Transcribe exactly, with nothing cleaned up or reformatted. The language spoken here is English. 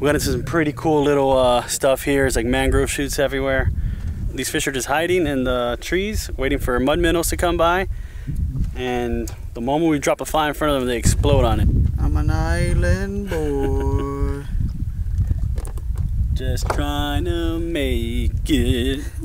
We got into some pretty cool little uh, stuff here. It's like mangrove shoots everywhere. These fish are just hiding in the trees, waiting for mud minnows to come by. And the moment we drop a fly in front of them, they explode on it. I'm an island boy. Just trying to make it.